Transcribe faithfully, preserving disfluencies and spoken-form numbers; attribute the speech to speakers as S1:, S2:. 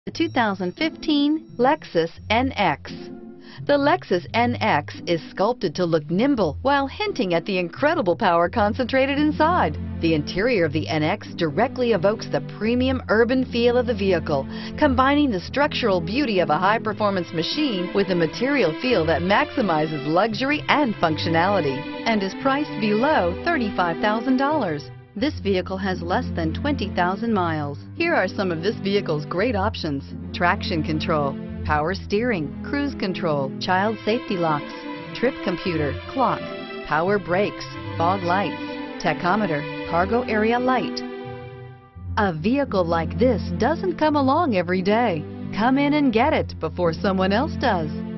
S1: The two thousand fifteen Lexus N X. The Lexus N X is sculpted to look nimble while hinting at the incredible power concentrated inside. The interior of the N X directly evokes the premium urban feel of the vehicle, combining the structural beauty of a high-performance machine with a material feel that maximizes luxury and functionality, and is priced below thirty-five thousand dollars. This vehicle has less than twenty thousand miles. Here are some of this vehicle's great options: traction control, power steering, cruise control, child safety locks, trip computer, clock, power brakes, fog lights, tachometer, cargo area light. A vehicle like this doesn't come along every day. Come in and get it before someone else does.